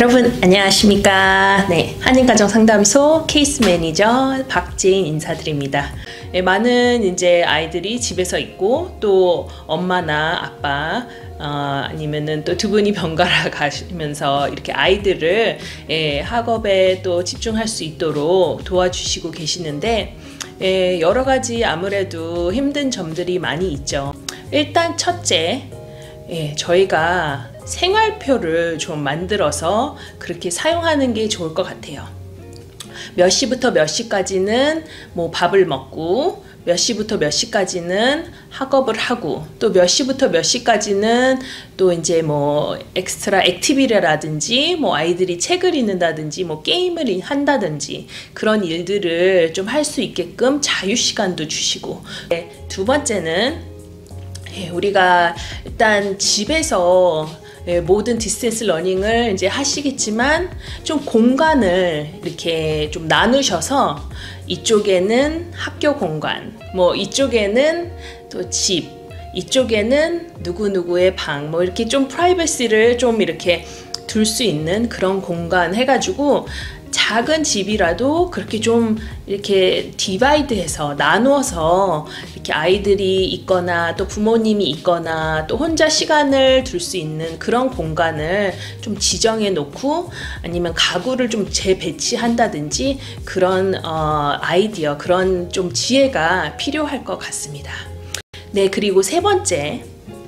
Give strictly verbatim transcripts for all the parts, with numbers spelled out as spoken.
여러분 안녕하십니까. 네, 한인가정상담소 케이스 매니저 박재인 인사드립니다. 네, 많은 이제 아이들이 집에서 있고 또 엄마나 아빠 어, 아니면은 또 두 분이 번갈아 가시면서 이렇게 아이들을 예, 학업에 또 집중할 수 있도록 도와주시고 계시는데 예, 여러 가지 아무래도 힘든 점들이 많이 있죠. 일단 첫째, 예, 저희가 생활표를 좀 만들어서 그렇게 사용하는 게 좋을 것 같아요. 몇 시부터 몇 시까지는 뭐 밥을 먹고 몇 시부터 몇 시까지는 학업을 하고 또 몇 시부터 몇 시까지는 또 이제 뭐 엑스트라 액티비티라든지 뭐 아이들이 책을 읽는다든지 뭐 게임을 한다든지 그런 일들을 좀 할 수 있게끔 자유 시간도 주시고, 네, 두 번째는 예, 우리가 일단 집에서 예, 모든 디스턴스 러닝을 이제 하시겠지만 좀 공간을 이렇게 좀 나누셔서 이쪽에는 학교 공간, 뭐 이쪽에는 또 집, 이쪽에는 누구누구의 방, 뭐 이렇게 좀 프라이버시를 좀 이렇게 둘 수 있는 그런 공간 해가지고 작은 집이라도 그렇게 좀 이렇게 디바이드해서 나누어서 이렇게 아이들이 있거나 또 부모님이 있거나 또 혼자 시간을 둘 수 있는 그런 공간을 좀 지정해 놓고 아니면 가구를 좀 재배치한다든지 그런 어, 아이디어, 그런 좀 지혜가 필요할 것 같습니다. 네, 그리고 세 번째는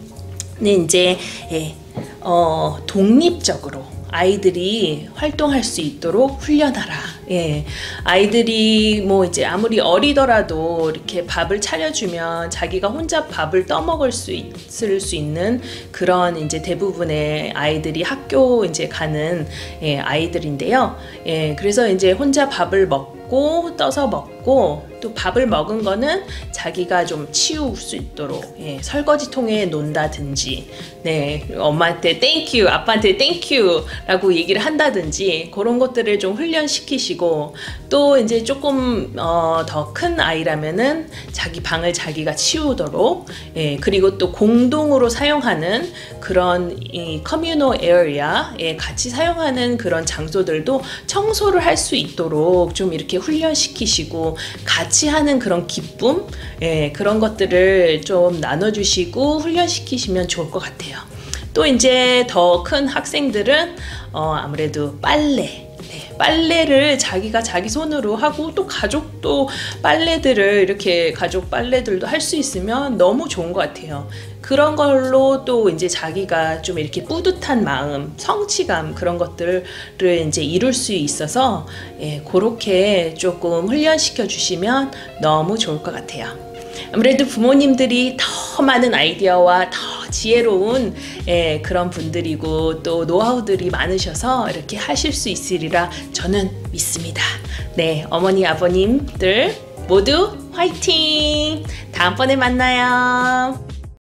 이제 예, 어, 독립적으로 아이들이 활동할 수 있도록 훈련하라. 예. 아이들이 뭐 이제 아무리 어리더라도 이렇게 밥을 차려주면 자기가 혼자 밥을 떠먹을 수 있을 수 있는 그런 이제 대부분의 아이들이 학교 이제 가는 예, 아이들인데요. 예, 그래서 이제 혼자 밥을 먹고 떠서 먹고 또 밥을 먹은 거는 자기가 좀 치울 수 있도록 예, 설거지통에 놓는다든지, 네, 엄마한테 땡큐, 아빠한테 땡큐 라고 얘기를 한다든지 그런 것들을 좀 훈련시키시고, 또 이제 조금 어, 더 큰 아이라면은 자기 방을 자기가 치우도록, 예, 그리고 또 공동으로 사용하는 그런 이 커뮤널 에어리아에 같이 사용하는 그런 장소들도 청소를 할 수 있도록 좀 이렇게 훈련시키시고 같이 하는 그런 기쁨, 예, 그런 것들을 좀 나눠주시고 훈련시키시면 좋을 것 같아요. 또 이제 더 큰 학생들은 어, 아무래도 빨래, 네, 빨래를 자기가 자기 손으로 하고 또 가족도 빨래들을 이렇게 가족 빨래들도 할 수 있으면 너무 좋은 것 같아요. 그런 걸로 또 이제 자기가 좀 이렇게 뿌듯한 마음, 성취감, 그런 것들을 이제 이룰 수 있어서 예, 그렇게 조금 훈련시켜 주시면 너무 좋을 것 같아요. 아무래도 부모님들이 더 많은 아이디어와 더 지혜로운 예, 그런 분들이고 또 노하우들이 많으셔서 이렇게 하실 수 있으리라 저는 믿습니다. 네, 어머니 아버님들 모두 화이팅! 다음번에 만나요.